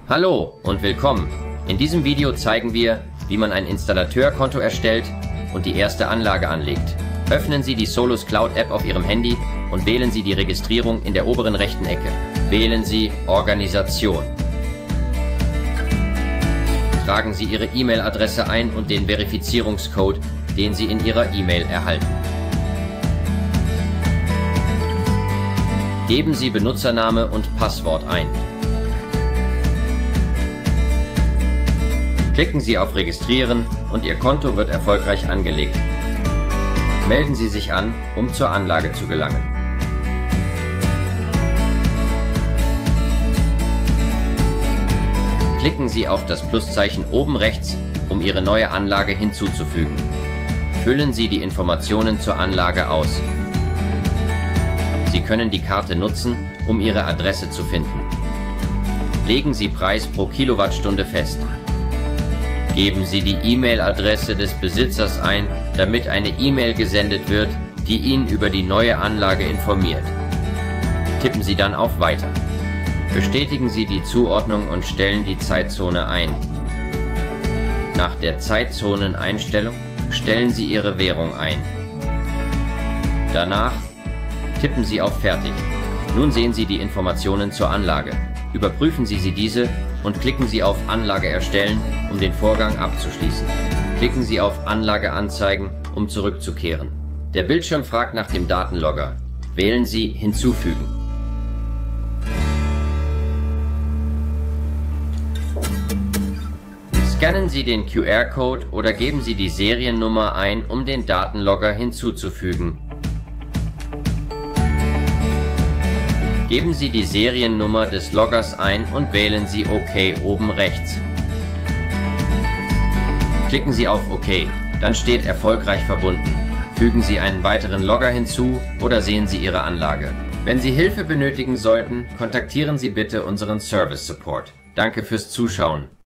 Hallo und willkommen. In diesem Video zeigen wir, wie man ein Installateurkonto erstellt und die erste Anlage anlegt. Öffnen Sie die Solus Cloud App auf Ihrem Handy und wählen Sie die Registrierung in der oberen rechten Ecke. Wählen Sie Organisation. Tragen Sie Ihre E-Mail-Adresse ein und den Verifizierungscode, den Sie in Ihrer E-Mail erhalten. Geben Sie Benutzername und Passwort ein. Klicken Sie auf Registrieren und Ihr Konto wird erfolgreich angelegt. Melden Sie sich an, um zur Anlage zu gelangen. Klicken Sie auf das Pluszeichen oben rechts, um Ihre neue Anlage hinzuzufügen. Füllen Sie die Informationen zur Anlage aus. Sie können die Karte nutzen, um Ihre Adresse zu finden. Legen Sie Preis pro Kilowattstunde fest. Geben Sie die E-Mail-Adresse des Besitzers ein, damit eine E-Mail gesendet wird, die ihn über die neue Anlage informiert. Tippen Sie dann auf Weiter. Bestätigen Sie die Zuordnung und stellen die Zeitzone ein. Nach der Zeitzoneneinstellung stellen Sie Ihre Währung ein. Danach tippen Sie auf Fertig. Nun sehen Sie die Informationen zur Anlage. Überprüfen Sie diese und klicken Sie auf Anlage erstellen, um den Vorgang abzuschließen. Klicken Sie auf Anlage anzeigen, um zurückzukehren. Der Bildschirm fragt nach dem Datenlogger. Wählen Sie Hinzufügen. Scannen Sie den QR-Code oder geben Sie die Seriennummer ein, um den Datenlogger hinzuzufügen. Geben Sie die Seriennummer des Loggers ein und wählen Sie OK oben rechts. Klicken Sie auf OK, dann steht erfolgreich verbunden. Fügen Sie einen weiteren Logger hinzu oder sehen Sie Ihre Anlage. Wenn Sie Hilfe benötigen sollten, kontaktieren Sie bitte unseren Service Support. Danke fürs Zuschauen.